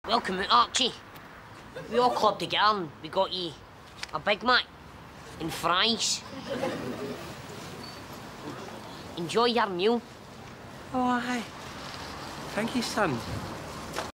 Welcome out, Archie. We all clubbed together and we got you a Big Mac and fries. Enjoy your meal. Oh, aye. Thank you, son.